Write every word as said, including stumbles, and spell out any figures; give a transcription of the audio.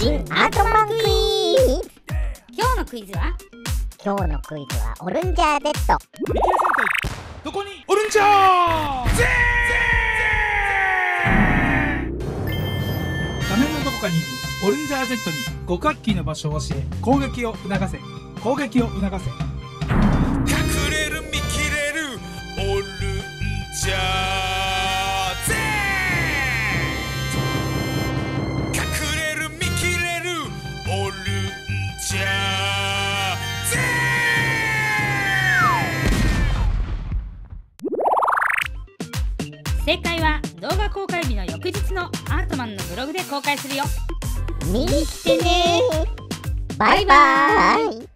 新アートマンクイズ。 今日のクイズは今日のクイズはオルンジャー Z。 どこにオルンジャー Z。 画面のどこかにいるオルンジャー Z に極悪キーの場所を教え、攻撃を促せ攻撃を促せ。 隠れる見切れるオルンジャー Z。 隠れる見切れるオルンジャー Z。 正解は動画公開日の翌日のアートマンのブログで公開するよ。 見に来てね。バイバイ。